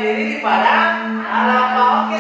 berdiri di padang Arafah. Oke,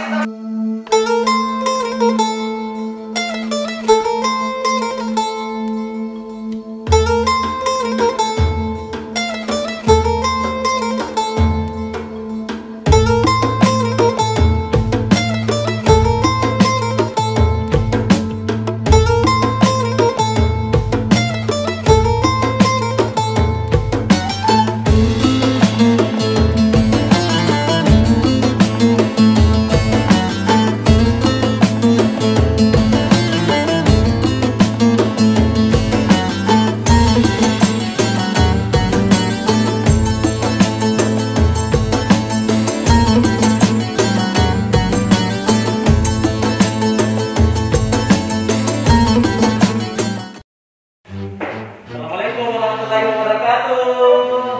Assalamualaikum warahmatullahi wabarakatuh.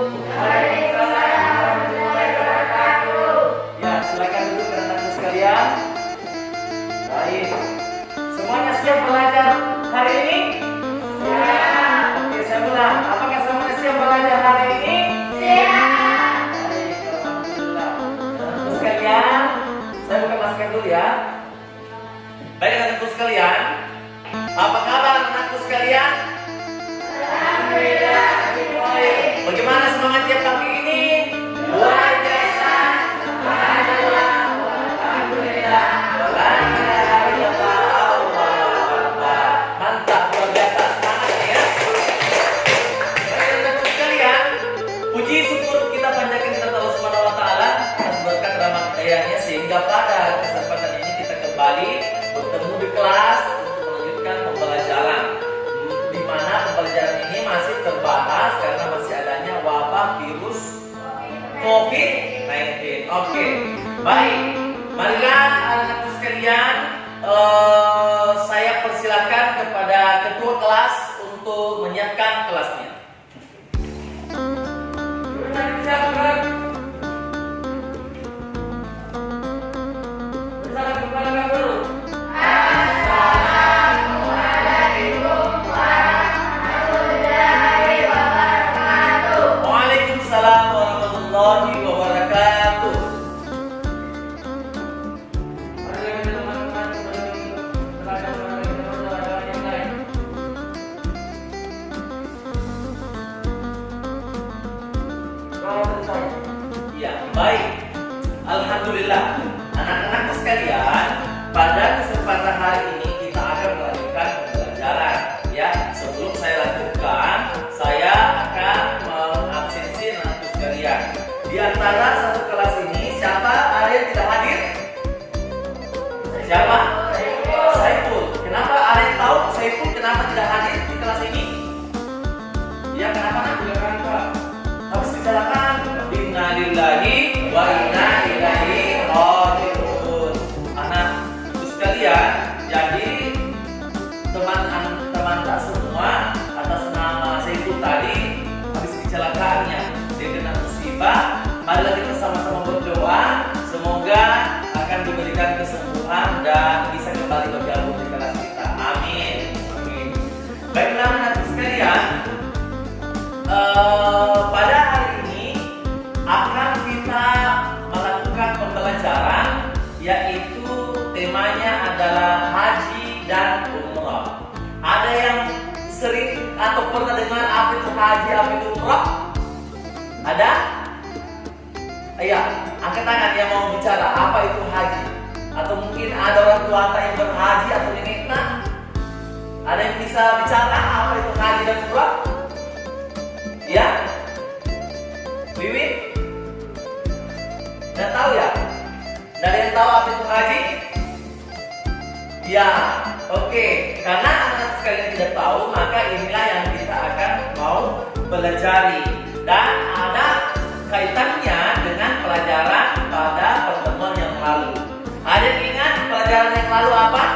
Ya, silakan duduk anak-anakku sekalian. Baik. Semuanya siap belajar hari ini? Siap. Oke, saya ulang. Apakah semuanya siap belajar hari ini? Siap. Baik, alhamdulillah. Anak-anakku sekalian, saya buka masker dulu ya. Baik, anak-anakku sekalian. Apa kabar anak-anakku sekalian? Alhamdulillah, baik. Bagaimana semangatnya pagi ini? Luar biasa. Subhanallah, alhamdulillah, wala ilaha illallah, Allahu akbar. Mantap, luar biasa semangatnya ya. Baik, teman-teman sekalian, puji syukur kita panjatkan kepada Allah Subhanahu wa taala atas berkat rahmat dayanya sehingga pada kesempatan ini kita kembali bertemu di kelas untuk melanjutkan pembelajaran. Di mana pembelajaran ini masih terbahas karena masih adanya wabah virus COVID-19. Oke, baik. Marilah anak-anakku sekalian, saya persilakan kepada ketua kelas untuk menyiapkan kelasnya. Waalaikumsalam warahmatullahi wabarakatuh. Ya, baik. Alhamdulillah. Anak-anakku sekalian, pada kesempatan hari ini kita akan melanjutkan pembelajaran. Ya, sebelum saya lanjutkan, saya akan mengabsensi anak-anakku sekalian. Di antara satu kelas ini, siapa ada yang tidak hadir? Siapa? Saiful. Kenapa ada yang tahu Saiful kenapa tidak hadir di kelas ini? Ya, kenapa nak? Habis kecelakaan. Inna lillahi wa inna ilaihi raji'un. Anak sekalian, jadi teman-teman tak semua atas nama Saiful tadi habis kecelakaannya, dia kena musibah. Marilah kita sama-sama berdoa semoga akan diberikan kesembuhan dan bisa kembali bergabung di kelas kita. Amin. Amin. Baiklah anak sekalian, pada hari ini akan kita melakukan pembelajaran, yaitu temanya adalah haji dan umrah. Ada yang sering atau pernah dengar apa itu haji, apa itu umrah? Ada? Iya, angkat tangan yang mau bicara apa itu haji. Atau mungkin ada orang tua anda yang berhaji atau neneknya. Ada yang bisa bicara apa itu haji dan umrah? Ya? Wiwi? Nggak tahu ya? Nggak ada yang tahu apa itu haji? Ya, oke. Karena anak-anak sekalian tidak tahu, maka inilah yang kita akan mau pelajari. Dan ada kaitannya dengan pelajaran pada pertemuan yang lalu. Ada yang ingat pelajaran yang lalu apa?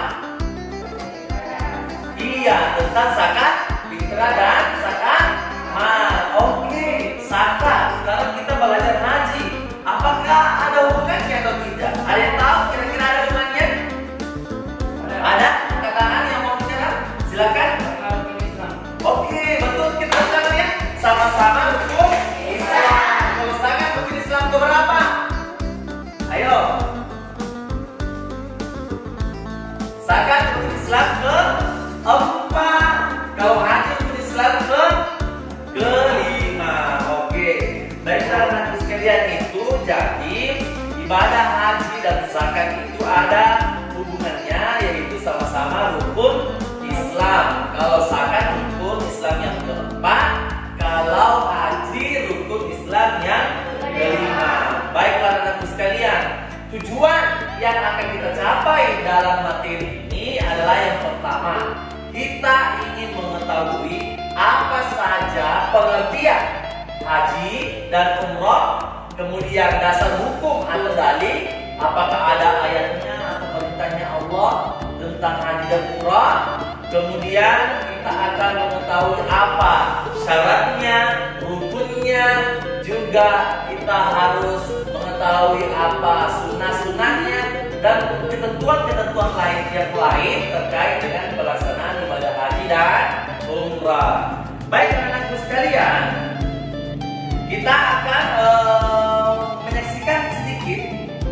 Iya, tentang zakat fitrah dan zakat mal. Oke, zakat. Sekarang kita belajar haji. Apakah ada hubungannya atau tidak? Ada yang tahu kira-kira ada hubungannya? Ada? Angkat tangan yang mau bicara? Silakan. Oke, betul, kita bicara ya. Sama-sama hukum Islam. Kalau sangat hukum Islam keberapa? kita ingin mengetahui apa saja pengertian haji dan umroh, kemudian dasar hukum atau dalil, apakah ada ayatnya atau perintahnya Allah tentang haji dan umroh. Kemudian kita akan mengetahui apa syaratnya, rukunnya, juga kita harus mengetahui apa sunnah-sunnahnya dan ketentuan-ketentuan lain yang lain terkait dengan pelaksanaan ibadah haji dan umrah. Baik anak-anakku sekalian, kita akan menyaksikan sedikit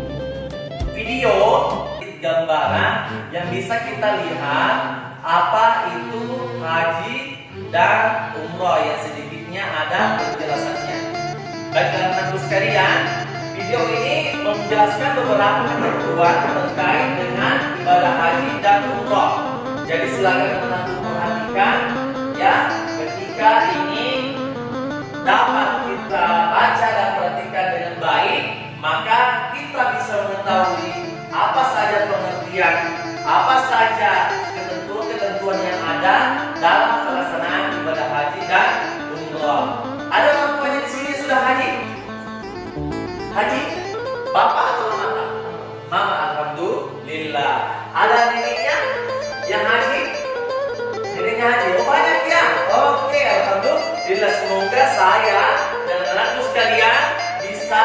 video gambaran yang bisa kita lihat apa itu haji dan umrah, yang sedikitnya ada penjelasannya. Baik anak-anakku sekalian, video ini menjelaskan beberapa ketentuan terkait dengan ibadah haji dan umrah. Jadi silakan teman-teman perhatikan ya, ketika ini dapat kita baca dan perhatikan dengan baik, maka kita bisa mengetahui apa saja pengertian, apa saja ketentuan yang ada dalam pelaksanaan ibadah haji dan umrah. Ada orang tuanya di sini sudah haji? Haji? Bapak atau mama? Mama, alhamdulillah. Ada neneknya yang haji? Neneknya haji? Oh banyak ya? Oke, alhamdulillah. Semoga saya dan anakku sekalian bisa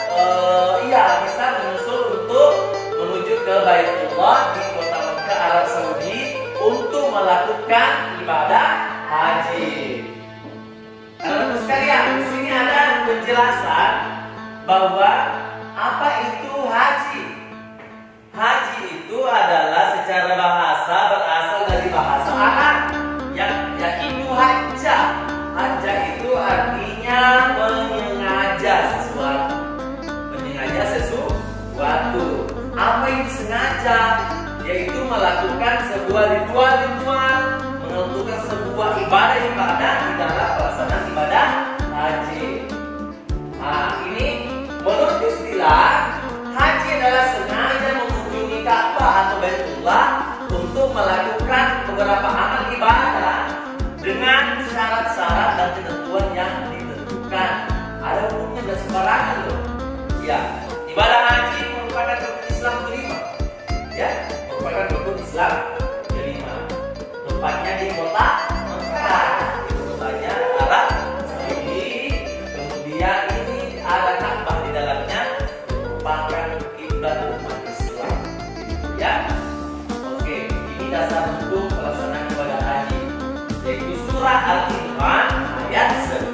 bisa menyusul untuk menuju ke Baitullah di kota Mekah, Arab Saudi untuk melakukan ibadah haji. Anak-anak sekalian, di sini ada penjelasan bahwa apa itu haji. Haji itu adalah secara bahasa berasal dari bahasa Arab yaitu hajjah. Hajjah itu artinya menyengaja sesuatu. Menyengaja sesuatu. Apa yang disengaja? Yaitu melakukan sebuah ritual-ritual, menentukan sebuah ibadah-ibadah di dalam pelaksanaan ibadah haji. Nah, ini menurut istilah, haji adalah sengaja mengunjungi Ka'bah atau Baitullah untuk melakukan beberapa amal ibadah dengan syarat-syarat dan ketentuan yang ditentukan. Ada hukumnya dan sembarangan loh. Ya, ibadah haji merupakan rukun Islam kelima. Ya, merupakan rukun Islam kelima. Tempatnya di kota Mekah, kotanya Arab Saudi. Kemudian ini ada Ka'bah di dalamnya, merupakan kiblat umat Islam. Ya, oke. Ini dasar hukum pelaksanaan ibadah haji, yaitu surah Al-Imran ayat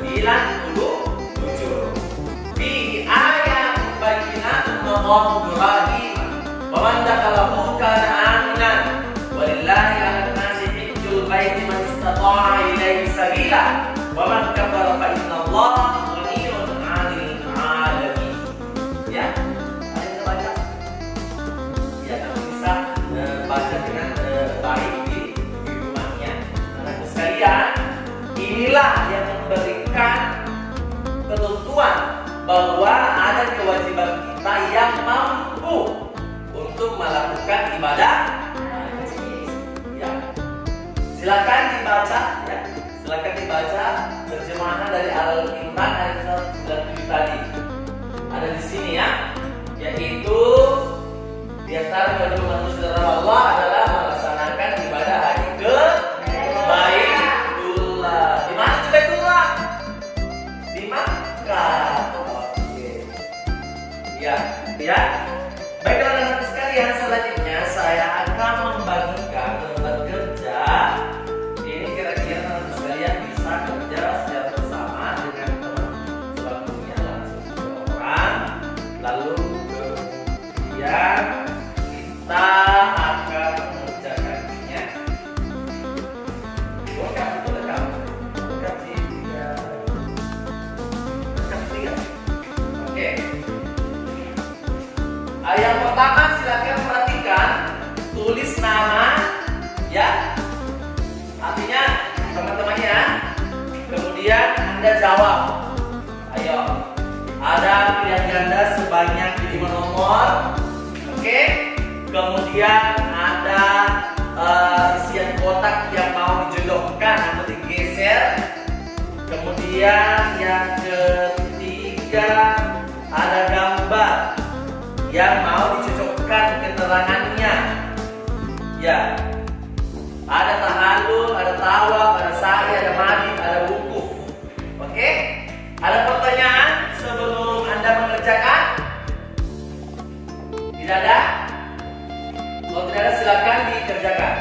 97. Fi ayat bayyinatun maqam Ibrahim wa man dakhalahu kana aminan walillahi 'alan nasi hajjul baiti man istata'a ilaihi sabila wa man kafara fa innallaha ghaniyyun 'anil 'alamin. Ya, ada yang baca? Ya, kamu bisa baca dengan baik di rumahnya. Anak-anak sekalian, inilah yang memberikan ketentuan bahwa ada kewajiban kita yang mampu untuk melakukan ibadah haji. Ya, silakan dibaca. Ya, silakan dibaca terjemahan dari Al-Imran ayat 97 tadi. Ada di sini ya, yaitu di antara kewajiban saudara Allah adalah melaksanakan ibadah haji ke Baitullah. Di mana itu Baitullah? Di Makkah. Oke. Ya, ya. Baiklah anak-anak sekalian, selanjutnya saya akan membagikan lembar kerja. Ini kira-kira anak-anak sekalian bisa kerja secara bersama dengan teman sebagusnya langsung 2 orang. Lalu kemudian kita akan mengerjakannya. Lengkap itu lengkap. Lengkap sih 3. Lengkap 3. Oke. Yang pertama silakan perhatikan, tulis nama ya. Artinya teman-temannya. Kemudian Anda jawab. Ayo. Ada pilihan ganda sebanyak 5 nomor. Oke. Kemudian ada isian kotak yang mau Kemudian yang ketiga ada gambar yang mau dicocokkan keterangannya. Ya, ada tahallul, ada tawaf, ada sa'i, ada mabit, ada wukuf. Oke? Ada pertanyaan sebelum Anda mengerjakan? Tidak ada? Kalau tidak ada silakan dikerjakan.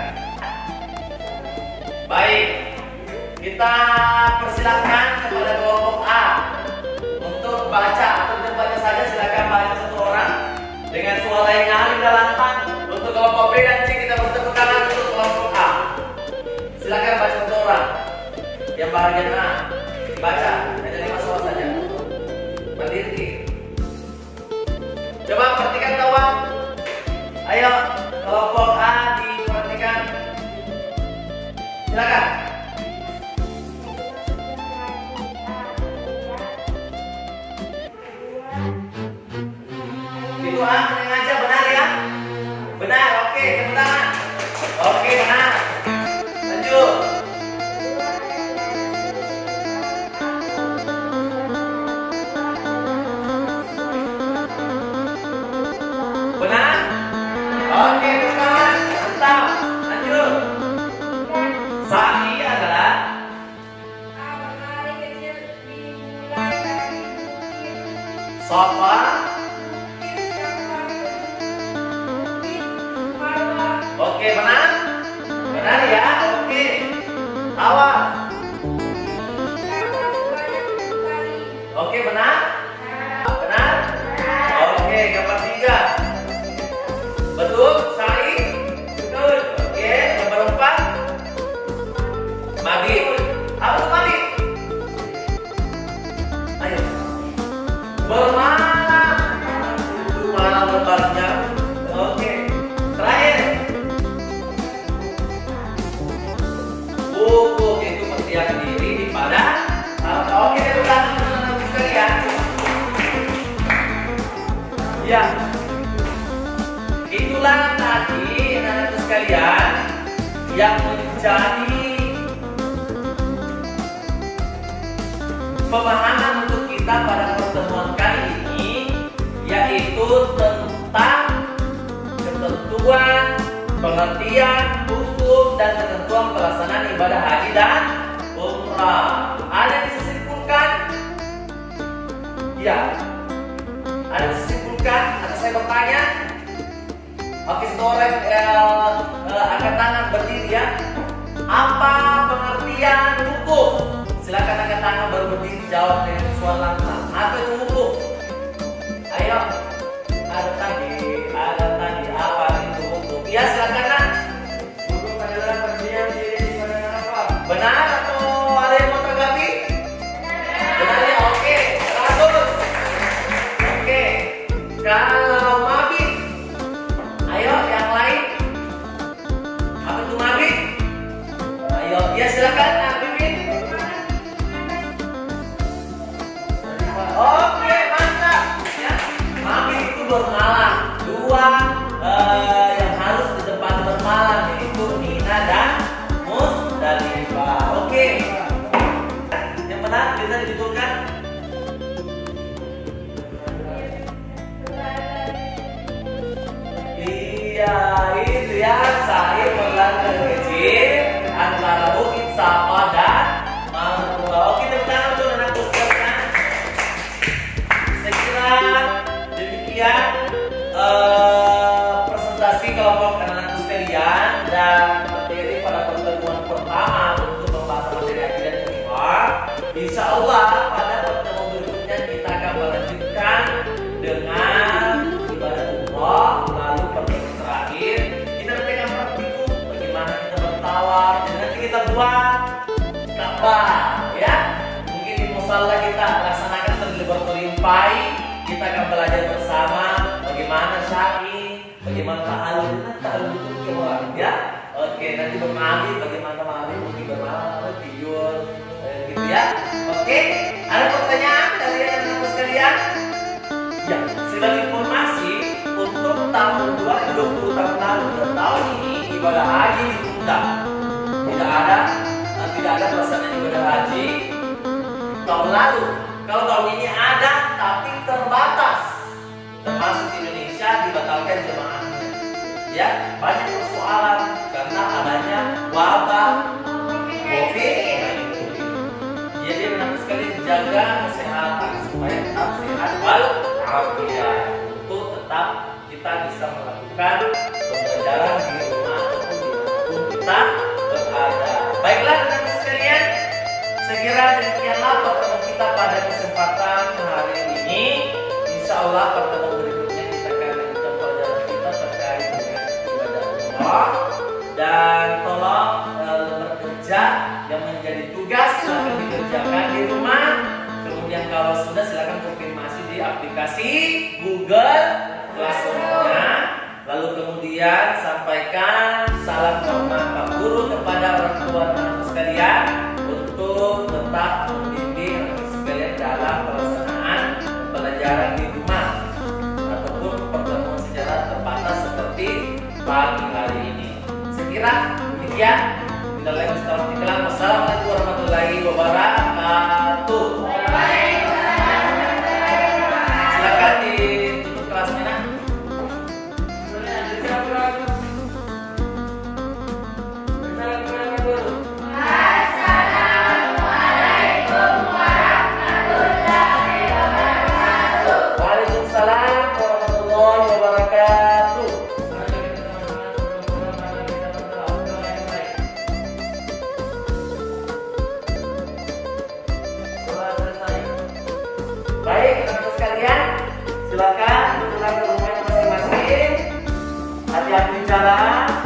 Baik, kita persilakan kepada kelompok A untuk baca atau tidak baca saja, silakan baca satu orang dengan suara yang nyaring dan lantang. Untuk kelompok B dan C kita bertepuk tangan untuk kelompok A. Silakan baca satu orang. Yang bagian A baca, hanya 5 suara saja. Berdiri. Coba perhatikan kawan. Ayo kelompok A diperhatikan. Silakan. Itu A yang aja benar ya? Benar, oke, tepuk tangan. Oke, benar. Lanjut. Benar? Oke, tepuk tangan. Mantap. Lanjut. Sa'i adalah Safa. Oke, benar? Benar ya? Oke. Tawaf. Oke, benar? Benar? Oke, gambar 3. Betul? Sa'i? Betul. Oke, gambar 4. Mabit. Apa itu mabit? Ayo. Bermalam. Itu malam lembarnya. Oke. Terakhir. Wukuf itu berdiam diri di padang. Oke, itu kan sekalian. Ya. Itulah tadi anak-anak sekalian yang menjadi pemahaman untuk kita pada pertemuan kali ini, yaitu tentang ketentuan, pengertian, hukum, dan ketentuan pelaksanaan ibadah haji dan umrah. Ada yang bisa simpulkan? Ya. Ada yang bisa simpulkan? Atau saya bertanya? Oke, sore angkat tangan berdiri ya. Apa pengertian hukum? Silakan angkat tangan baru berdiri jawab dengan suara lantang. Apa itu hukum? Ayo. Ada tadi. Apa itu hukum? Ya, silakan nak. Hukum adalah berdiam diri di padang Arafah. Benar atau ada yang mau tanggapi? Benar ya. Oke. Bagus. Oke. Kalau mabit, ayo yang lain. Apa itu mabit? Ayo, ya silakan Bibin. Oke, mantap. Ya, mabit itu bermalam. Dua yang harus di depan bermalam yaitu Mina dan Musdalifah. Oke. Yang benar bisa dibetulkan. Iya, itu ya. Saya melangkah kecil antara Bukit Safa dan Marwah. Oke, tepuk tangan untuk anak-anak sekalian. Saya kira demikian presentasi kelompok anak-anak sekalian dan materi pada pertemuan pertama untuk membahas materi haji dan umrah. Insya Allah pada pertemuan berikutnya kita akan melanjutkan dengan ibadah umrah. Lalu pertemuan terakhir kita nanti akan praktikum bagaimana kita bertawaf dan nanti kita buat Ka'bah ya. Mungkin di musala kita laksanakan laboratorium PAI. Kita akan belajar bersama bagaimana syar'i, bagaimana tahallul itu orang ya. Oke, nanti bermabit bagaimana mabit, mungkin bermalam, tidur gitu ya. Oke, ada pertanyaan dari anak-anak sekalian? Ya, sebagai informasi untuk tahun 2020 tahun lalu dan tahun ini ibadah haji ditunda. Tidak ada pelaksanaan ibadah haji tahun lalu. Kalau tahun ini ada tapi terbatas. Termasuk Indonesia dibatalkan jemaahnya. Ya, banyak persoalan karena adanya wabah COVID-19. Jadi teman sekalian jaga kesehatan supaya tetap sehat walafiat. Untuk tetap kita bisa melakukan pembelajaran di rumah ataupun dimanapun kita berada. Baiklah teman sekalian, sekira demikianlah pertemuan kita pada kesempatan hari ini. Insya Allah pertemuan berikutnya kita akan lanjutkan pelajaran kita terkait dengan ibadah umrah. Dan tolong bekerja yang menjadi tugas silakan dikerjakan di rumah. Kemudian kalau sudah silakan konfirmasi di aplikasi Google Classroom-nya. Lalu kemudian sampaikan salam hormat Pak Guru kepada orang tua dan anak sekalian untuk tetap membimbing anak sekalian dalam pelaksanaan pembelajaran di rumah ataupun pertemuan secara terbatas seperti pagi hari ini. Sekira demikian. Kita lanjut sekarang dikelang. Wassalamualaikum warahmatullahi wabarakatuh. Silakan ditutup kelasnya nak. Waalaikumsalam warahmatullahi wabarakatuh. Baik, teman-teman sekalian, silakan pulang ke rumahnya masing-masing. Hati-hati di jalan.